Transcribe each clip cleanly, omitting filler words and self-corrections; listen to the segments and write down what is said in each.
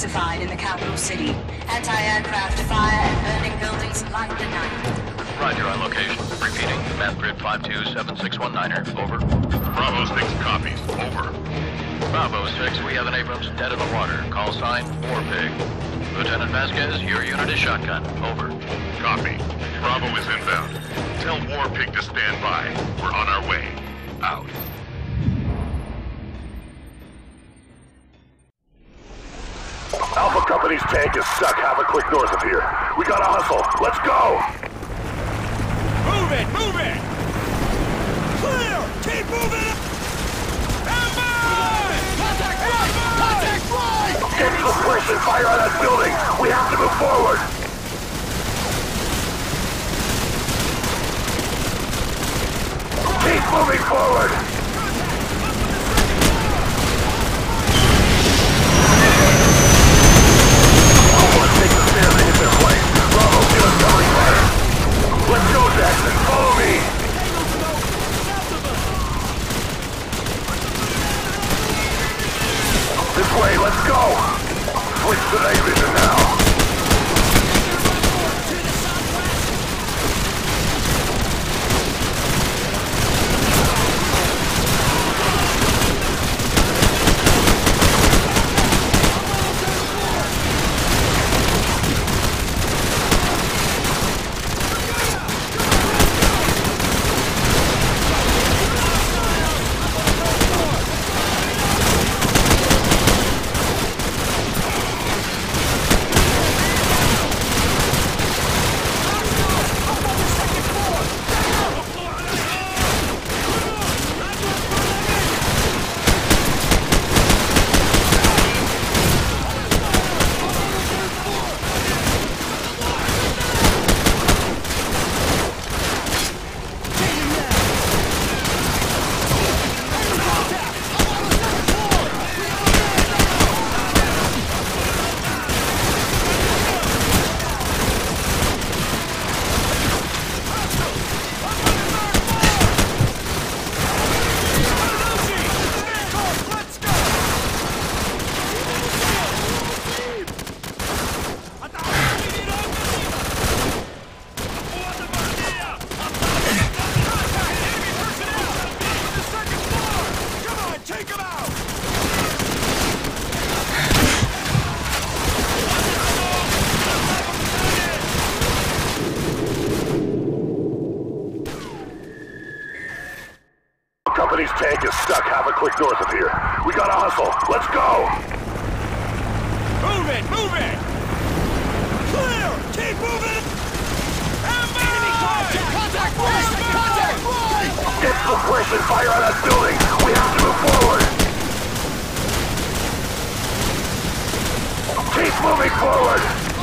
intensified in the capital city. Anti-aircraft fire and burning buildings light the night. Roger on location. Repeating, map grid 527619er. Over. Bravo 6 copies. Over. Bravo 6, we have an Abrams dead in the water. Call sign, War Pig. Lieutenant Vasquez, your unit is shotgun. Over. Copy. Bravo is inbound. Tell War Pig to stand by. We're on our way. Out. Alpha Company's tank is stuck half a click north of here. We gotta hustle. Let's go! Move it! Move it! Clear! Keep moving! Amber! Contact right! Contact right! Get to the place and fire on that building! We have to move forward! Keep moving forward! Take the stairs and hit their flank. Bravo, give us covering fire. Let's go, Jackson. Follow me. This way, let's go. Switch to night vision now. Company's tank is stuck half a click north of here. We gotta hustle. Let's go! Move it! Move it! Clear! Keep moving! Amber! Enemy contact! Contact right! Contact right! Get to the place and fire on that building! We have to move forward! Keep moving forward!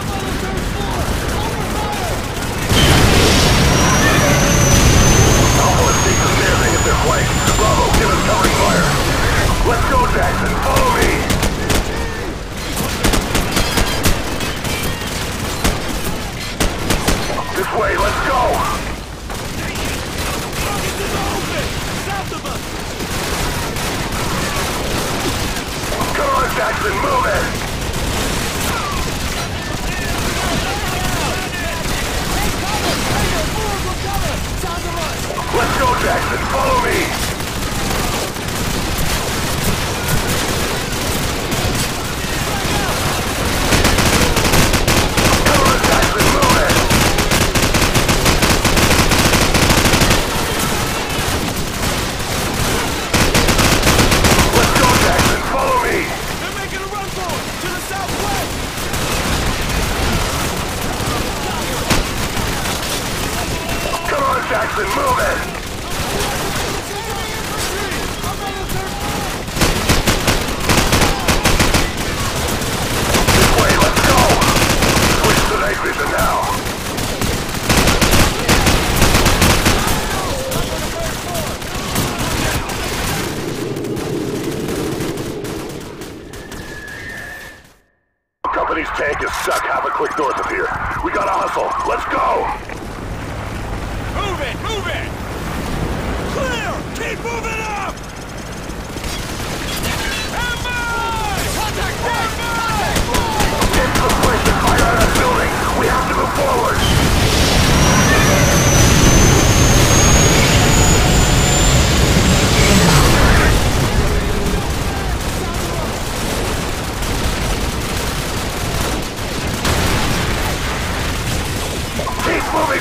Alpha, let's take the stairs and hit their flank. Bravo, give us covering fire. Let's go, Jackson. Follow me. This way, let's go. Come on, Jackson, move it. Let's go, Jackson. Follow me. Come on, Jackson. Move it. Let's go, Jackson. Follow me. They're making a run for it! To the southwest! Come on, Jackson. Move it. Vision now. Company's tank is stuck half a click north of here. We gotta hustle. Let's go. Move it! Move it! Clear! Keep moving up! Amber! Contact right! Contact right!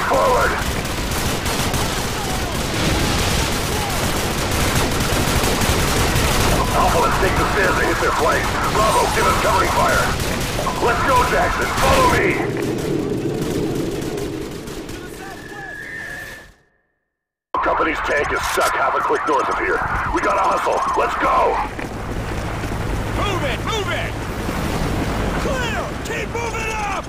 forward! Alpha, let's take the stairs and hit their flank. Bravo, give us covering fire. Let's go, Jackson. Follow me. Company's tank is stuck half a click north of here. We gotta hustle. Let's go. Move it! Move it! Clear! Keep moving up!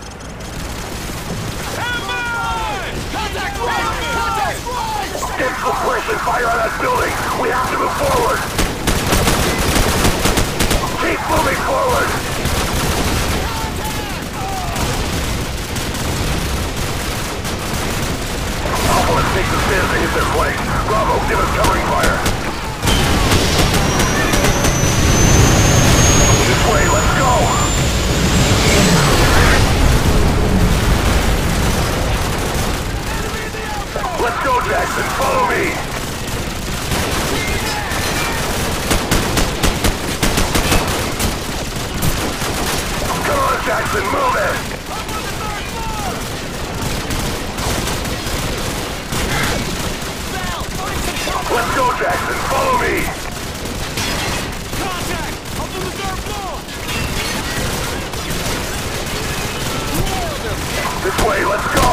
Hammer! Contact right! Contact right! Infiltration fire on that building. We have to move forward. Keep moving forward. Alpha, let's take the stairs and hit their flank. Bravo, give us covering fire. This way, let's go. Let's go, Jackson. Follow me. Come on, Jackson. Move it. Let's go, Jackson. Follow me. Contact! Up on the third floor! This way, let's go.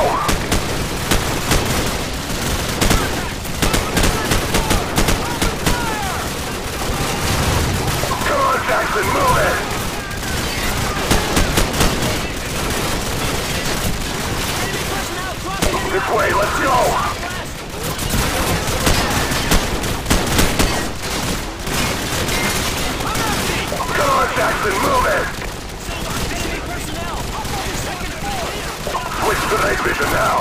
Come on, Jackson. Move it. This way, let's go. Come on, Jackson, move it! Switch to night vision now.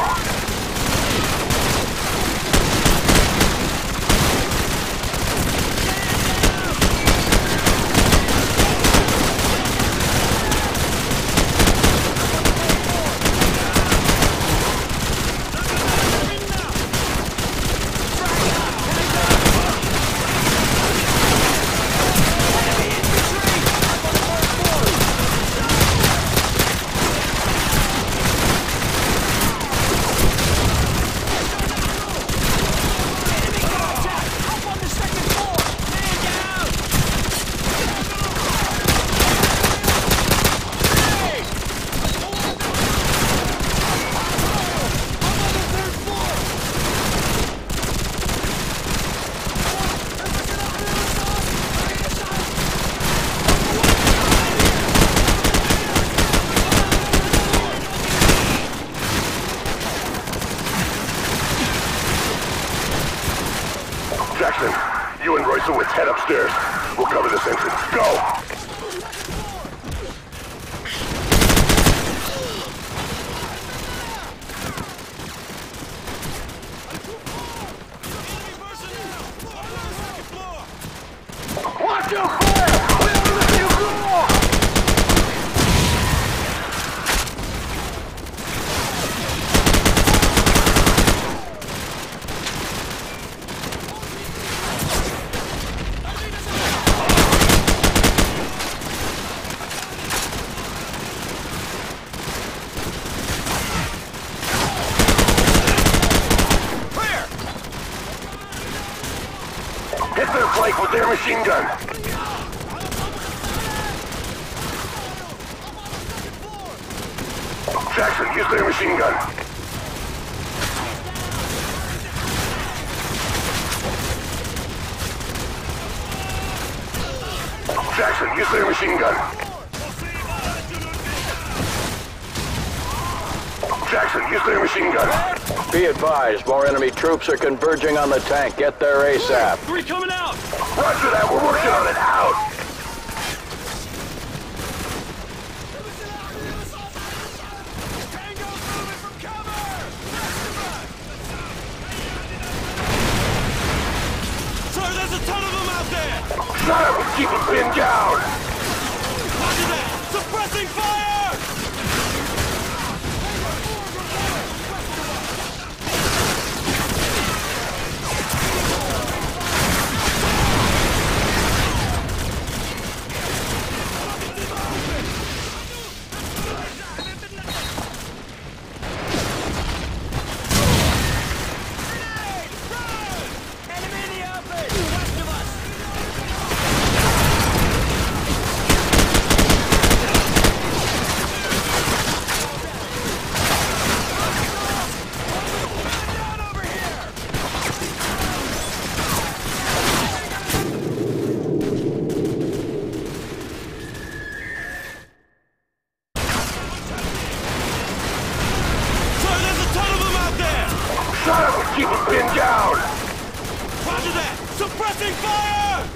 Jackson, you and Roysowitz head upstairs. We'll cover this entrance. Go! Watch your fire! We have to let you go! Hit their flank with their machine gun. Jackson, use their machine gun. Jackson, use their machine gun. Jackson, use their machine gun. Be advised, more enemy troops are converging on the tank. Get there ASAP. Three coming out! Roger that, we're working on it. Out! Tango's moving from cover! Sir, there's a ton of them out there! Shut up and keep them pinned down! Roger that! Suppressing fire! Pin down! Roger that! Suppressing fire!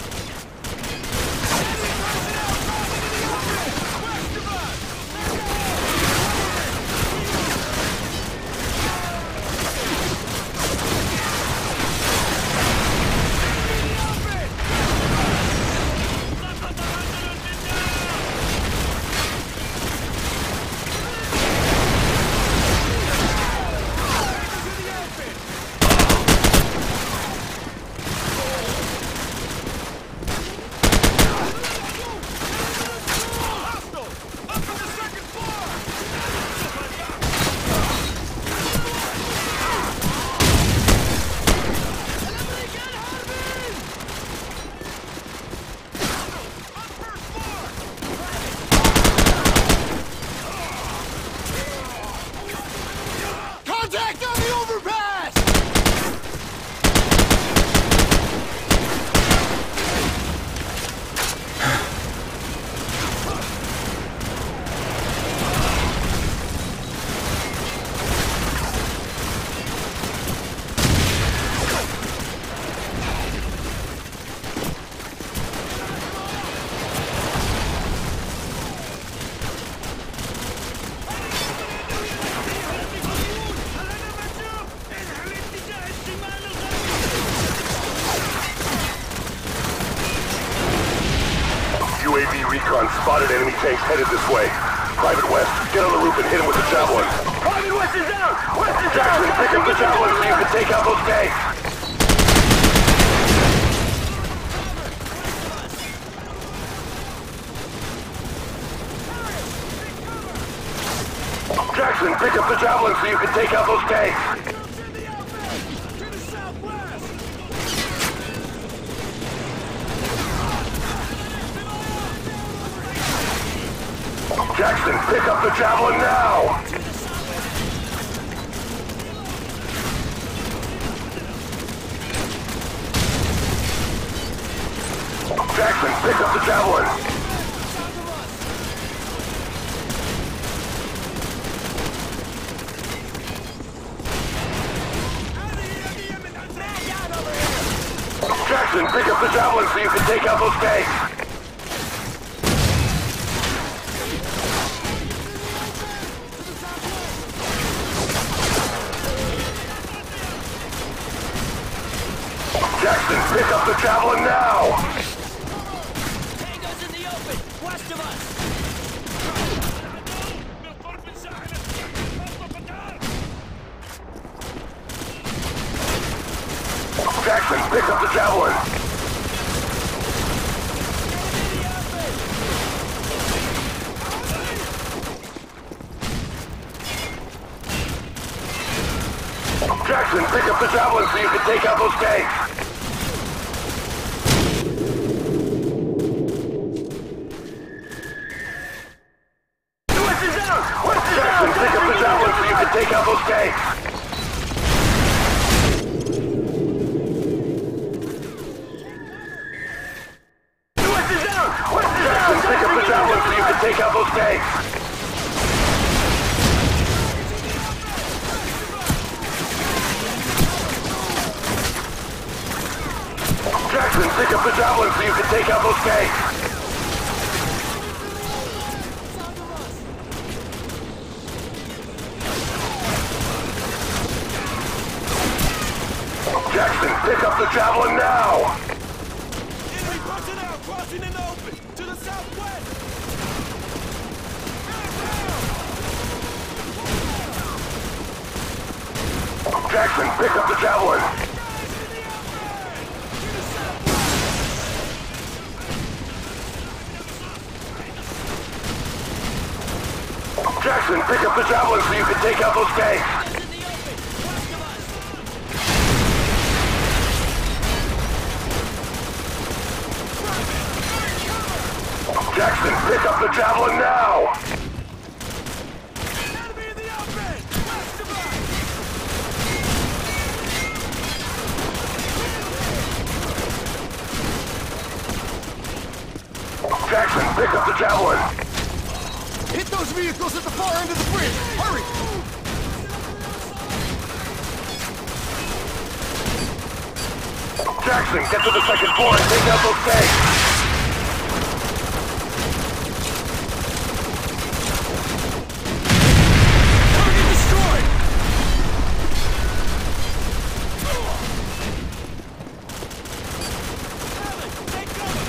Contact on the overpass! UAV recon spotted enemy tanks headed this way. Private West, get on the roof and hit him with the javelin. Private West is down! West is Jackson, down! pick up the javelin so you can take out those tanks. Jackson, pick up the javelin so you can take out those tanks. Jackson, pick up the javelin now! Jackson, pick up the javelin! Jackson, pick up the javelin so you can take out those tanks! Jackson, pick up the javelin now! Tango's in the open, west of us! Jackson, pick up the javelin! Jackson, pick up the javelin so you can take out those tanks! Jackson, pick up the javelin so you can take out those tanks! Jackson, pick up the javelin so you can take out those tanks! Jackson, pick up the javelin so you can take out those tanks! Jackson, pick up the javelin now! Enemy personnel crossing in the open, to the southwest! Jackson, pick up the javelin! Jackson, pick up the javelin so you can take out those tanks! Jackson, pick up the javelin now! Enemy in the open! West of us! Jackson, pick up the javelin! Hit those vehicles at the far end of the bridge! Hurry! Jackson, get to the second floor and take out those tanks! Target destroyed! Alex, take cover!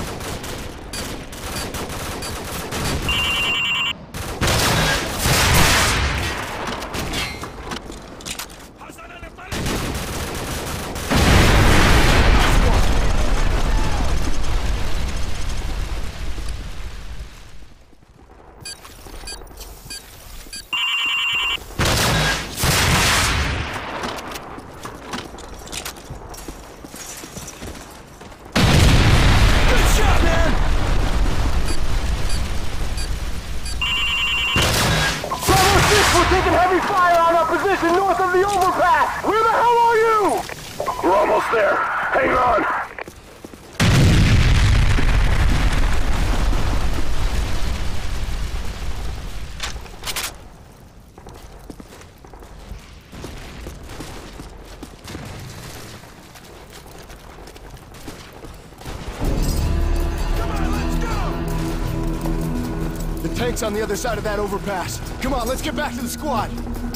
We're taking heavy fire on our position north of the overpass! Where the hell are you? We're almost there. Hang on. The tank's on the other side of that overpass. Come on, let's get back to the squad.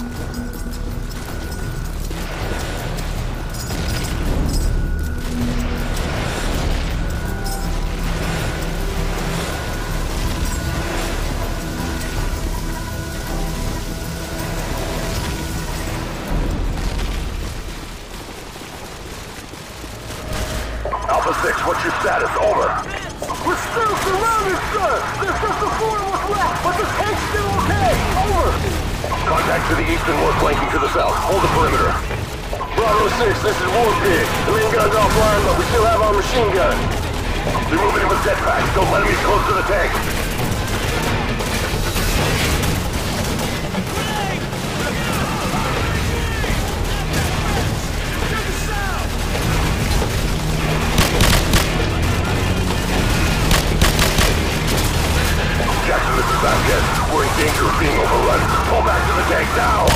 Alpha 6, what's your status? Over. We're still surrounded, sir! There's just the four of us left, but the tank's still okay! Over! Contact to the east and we're flanking to the south. Hold the perimeter. Bravo 6, this is War Pig. The main gun's offline, but we still have our machine gun. They're moving in with jetpacks. Don't let them get close to the tank. Jackson, this is Vasquez. We're in danger of being overrun. Pull back to the tank now!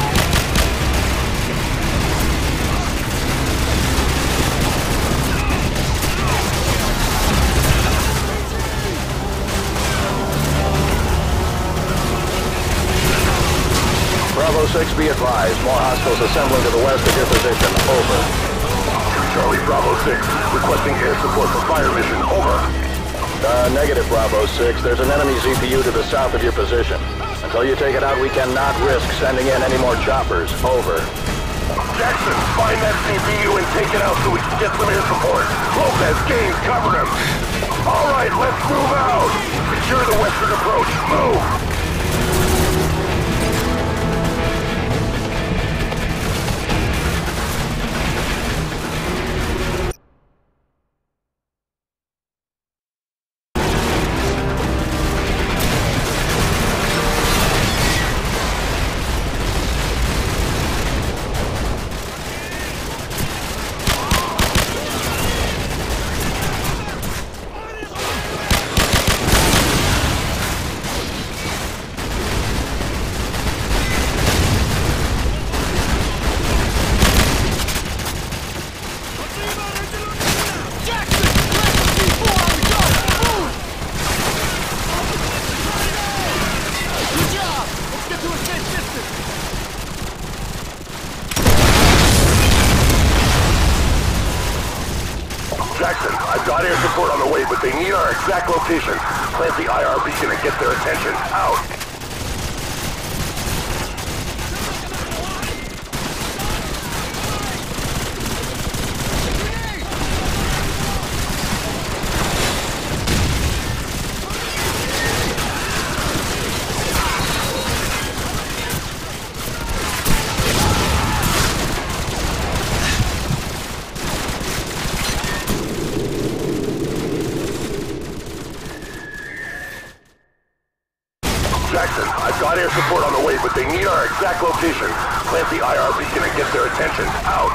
Bravo 6, be advised. More hostiles assembling to the west of your position. Over. Charlie, Bravo 6. Requesting air support for fire mission. Over. Negative, Bravo 6. There's an enemy ZPU to the south of your position. Until you take it out, we cannot risk sending in any more choppers. Over. Jackson, find that ZPU and take it out so we can get some air support. Lopez, Gaines, cover him. All right, let's move out. Secure the western approach. Move. Jackson, I've got air support on the way, but they need our exact location. Plant the IR beacon and get their attention. Out! Jackson, I've got air support on the way, but they need our exact location. Plant the IR beacon and get their attention. Out!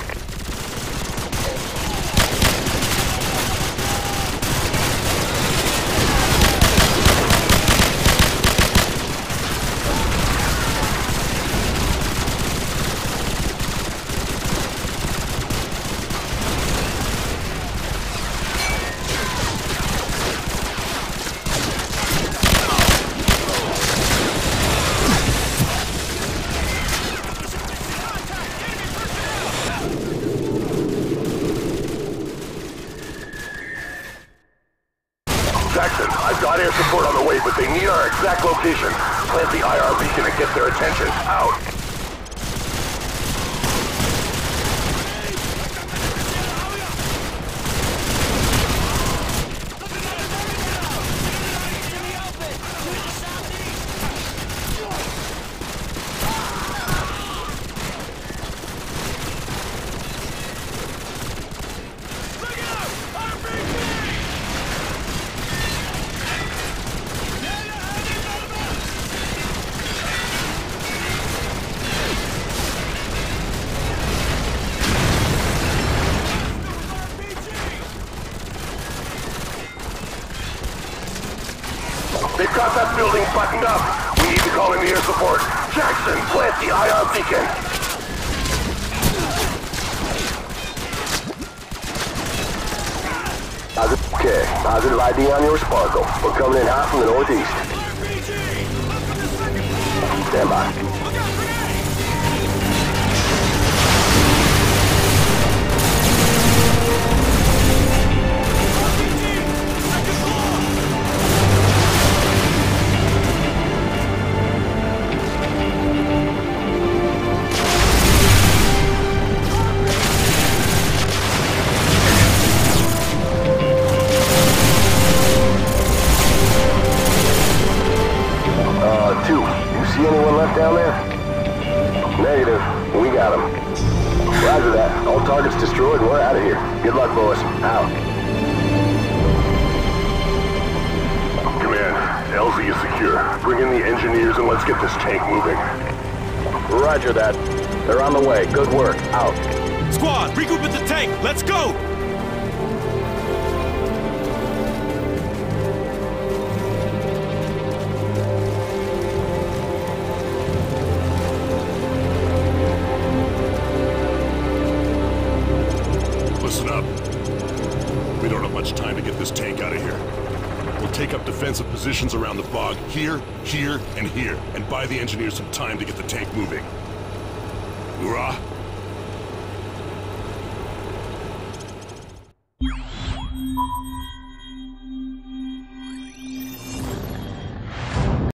They need our exact location. Plant the IR beacon and get their attention. Out. They've got that building buttoned up. We need to call in the air support. Jackson, plant the IR beacon. Okay, positive ID on your Sparkle. We're coming in hot from the northeast. Stand by. See anyone left down there? Negative. We got them. Roger that. All targets destroyed. We're out of here. Good luck, boys. Out. Command, LZ is secure. Bring in the engineers and let's get this tank moving. Roger that. They're on the way. Good work. Out. Squad, regroup at the tank. Let's go! Listen up. We don't have much time to get this tank out of here. We'll take up defensive positions around the fog here, here, and here, and buy the engineers some time to get the tank moving. Hoorah!